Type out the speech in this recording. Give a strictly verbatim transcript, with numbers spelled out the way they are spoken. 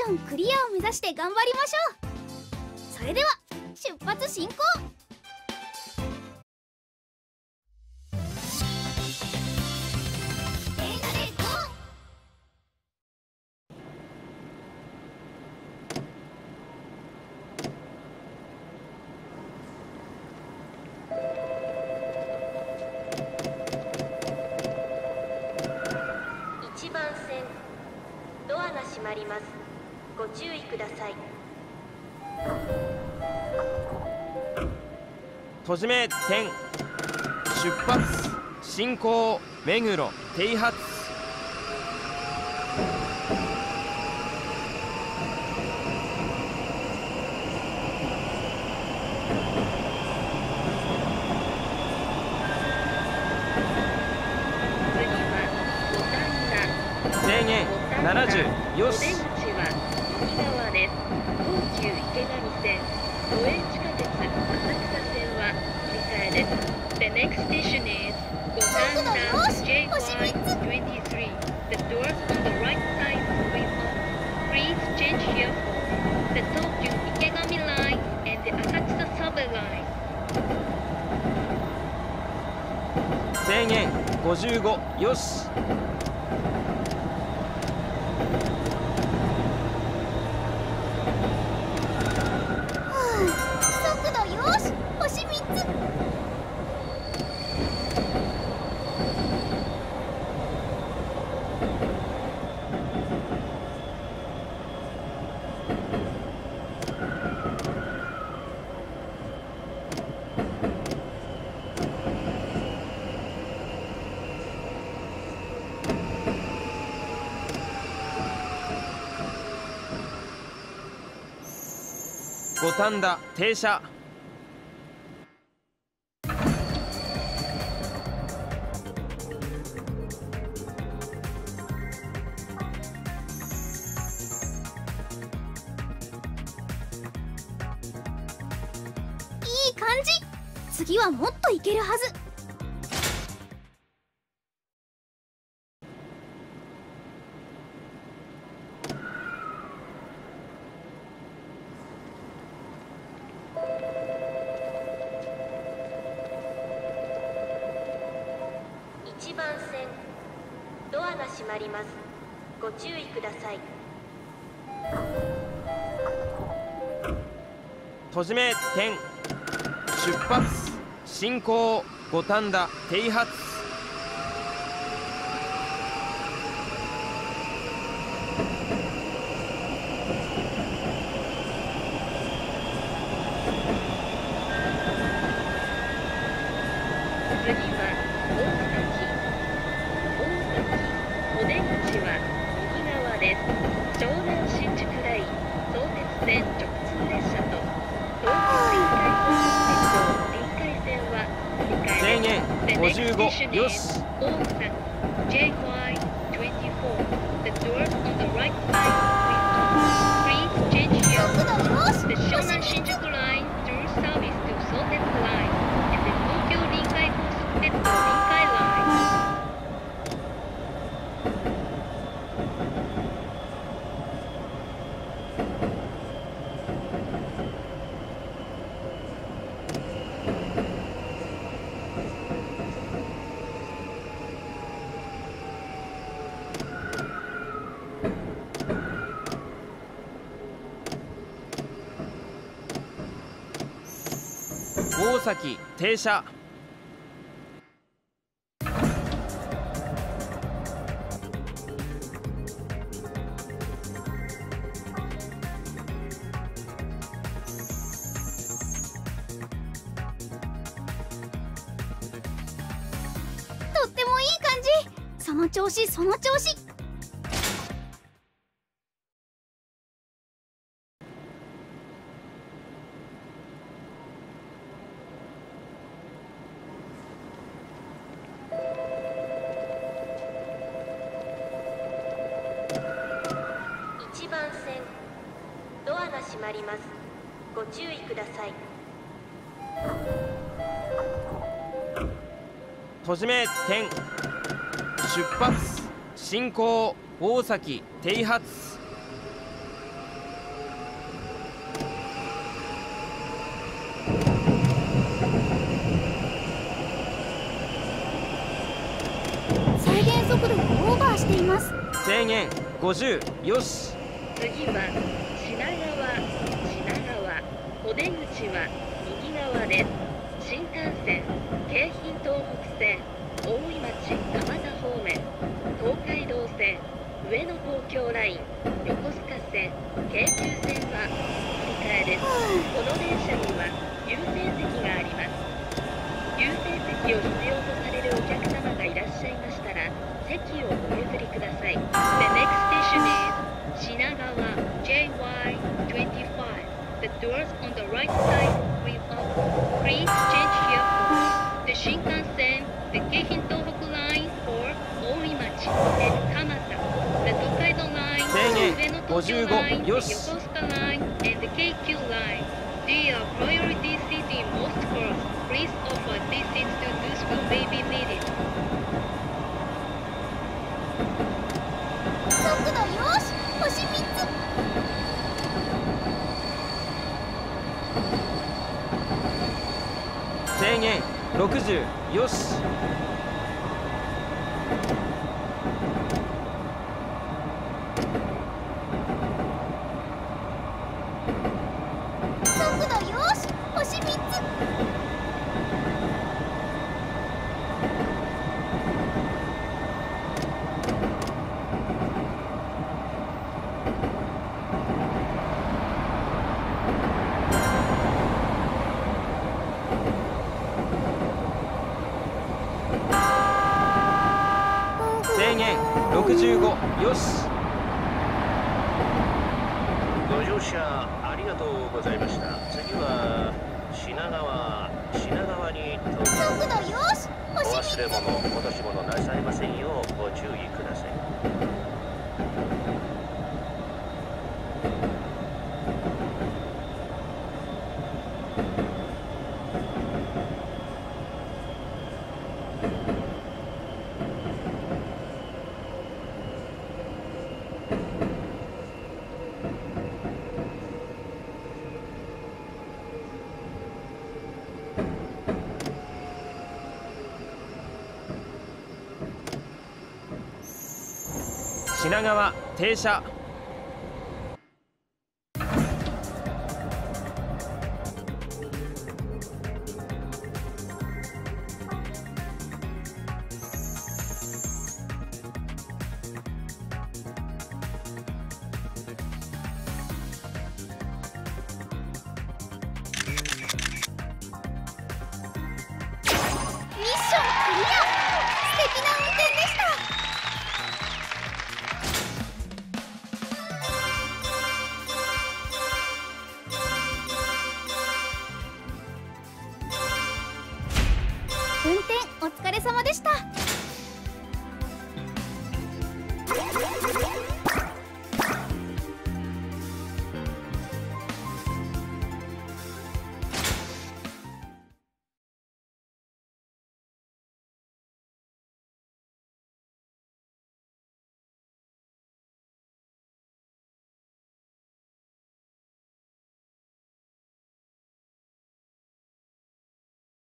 ションクリアを目指して頑張りましょう。それでは出発進行。 いちばん線ドアが閉まります。ご注意ください。 閉じ目点出発進行目黒停発。制限ななじゅうよし。 お出口は右側です。東急池上線、都営地下鉄浅草線は乗り換えです。The next station is 五反田 ジェイワイにじゅうさん The doors on the right side will open. Please change here for the Tokyo Ikegami line and the Asakusa subway line. 制限ごじゅうごよし。 速度よし、星みっつ。 五反田停車。 いい感じ。次はもっといけるはず。 いちばん線ドアが閉まります。ご注意ください。 閉じ目点出発進行五反田停発。 次は大崎。大崎お出口は右側です。湘南新宿ライン相鉄線直通列車と東京臨海高速鉄道臨海線は乗り換制え限です。 ごじゅうご The next station よ is し。 大崎 ジェイワイにじゅうよん The doors on the right side will open. Please change here. 速度よし、 The 湘南新宿 line through service to 相鉄 line and the 東京臨海高速鉄道臨海 line. 大崎停車。 とってもいい感じ。その調子その調子。 いちばん線ドアが閉まります。ご注意ください。 閉じ目点出発進行大崎停発。 しています。 制限ごじゅう。よし。 次は品川、品川、お出口は右側です。新幹線京浜東北線大井町蒲田方面、東海道線上野東京ライン、横須賀線京急線は乗り換えです。この電車には優先席があります。優先席を必要とされるお客様がいらっしゃいましたら席をお譲りください。 The next station is 品川 ジェイワイにじゅうご。 The doors on the right side will open. Please change here for the Shinkansen, the Keihin Tohoku line for Oimachi and Kamata, the Tokaido line, 制限 Ueno ごじゅう Tokyo ご。 line, the よし。 Yokosuka line, and the ケーキュー line. They are priority seats in most cars. Please offer these seats to those who may be needed. 速度よし、星みっつ。 制限ろくじゅう。よし。 速度よし、星みっつ。 制限ろくじゅうご。よし。 ご乗車ありがとうございました。次は品川、品川に到着。 速度よし、 お星忘れみっつ。 物、落とし物なさいませんようご注意ください。 品川停車。